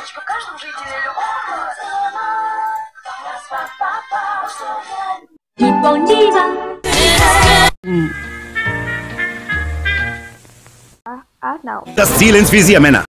В каждом жителе Não. Das Ziel ins Visier, Männer.